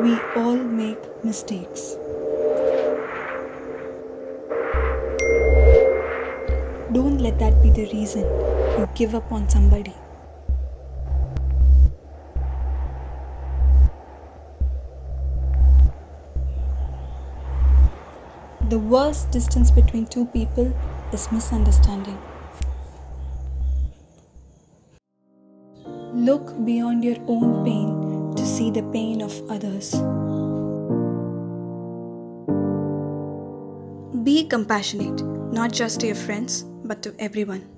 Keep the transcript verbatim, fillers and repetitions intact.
We all make mistakes. Don't let that be the reason you give up on somebody. The worst distance between two people is misunderstanding. Look beyond your own pain to see the pain of others. Be compassionate, not just to your friends, but to everyone.